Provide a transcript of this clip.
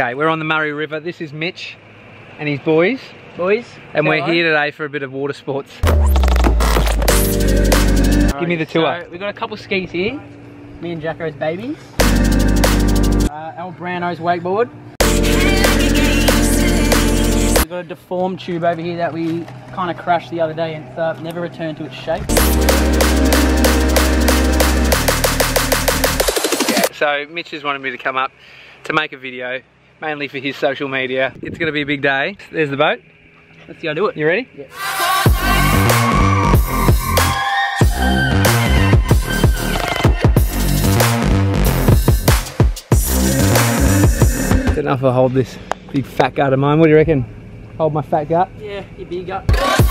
Okay, we're on the Murray River. This is Mitch and his boys. And we're here today for a bit of water sports. Give me the tour. So we've got a couple skis here. Me and Jacko's babies. El Brano's wakeboard. We've got a deformed tube over here that we kind of crashed the other day and it's never returned to its shape. So Mitch has wanted me to come up to make a video, mainly for his social media. It's going to be a big day. There's the boat. Let's go do it. You ready? Yeah. It's enough to hold this big fat gut of mine. What do you reckon? Hold my fat gut? Yeah, your big gut.